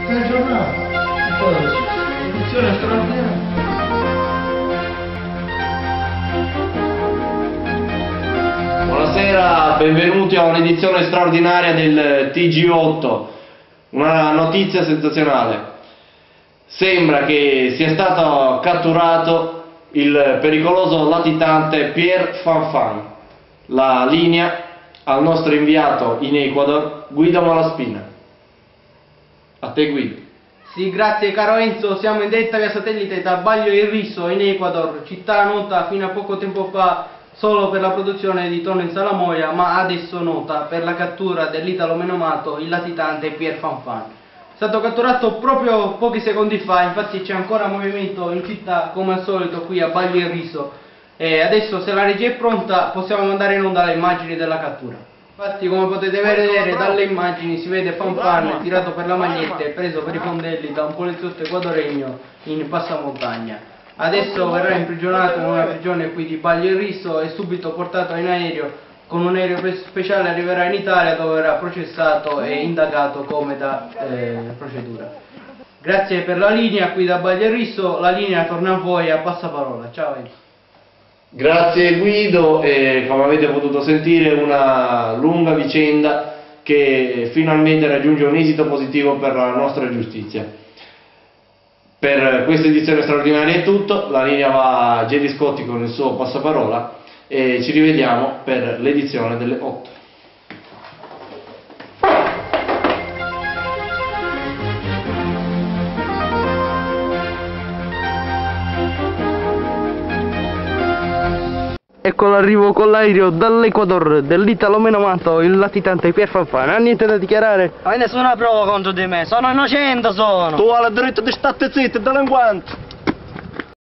Tre giornate. Edizione straordinaria. Buonasera, benvenuti a un'edizione straordinaria del TG8. Una notizia sensazionale. Sembra che sia stato catturato il pericoloso latitante Pierre Fanfan. La linea al nostro inviato in Ecuador, Guido Malaspina. A te, Guido. Sì, grazie caro Enzo, siamo in diretta via satellite da Baglio del Riso in Ecuador, città nota fino a poco tempo fa solo per la produzione di tonno in salamoia, ma adesso nota per la cattura dell'italo menomato, il latitante Pierre Fanfan. È stato catturato proprio pochi secondi fa, infatti c'è ancora movimento in città come al solito qui a Baglio del Riso. E adesso, se la regia è pronta, possiamo mandare in onda le immagini della cattura. Infatti, come potete vedere dalle immagini, si vede Fanfan tirato per la maglietta e preso per i fondelli da un poliziotto equadoregno in passamontagna. Adesso verrà imprigionato in una prigione qui di Baglio del Riso e subito portato in aereo. Con un aereo speciale arriverà in Italia, dove verrà processato e indagato come da procedura. Grazie per la linea qui da Baglio del Riso, la linea torna a voi a passaparola. Ciao Enzo. Grazie Guido, e come avete potuto sentire una lunga vicenda che finalmente raggiunge un esito positivo per la nostra giustizia. Per questa edizione straordinaria è tutto, la linea va a Gedi Scotti con il suo passaparola e ci rivediamo per l'edizione delle 8. Ecco l'arrivo con l'aereo dall'Ecuador dell'italo menomato, il latitante Pierre Fanfan. Ha niente da dichiarare? Ma nessuna prova contro di me, sono innocente sono! Tu hai il diritto di stare zitto, delinquente!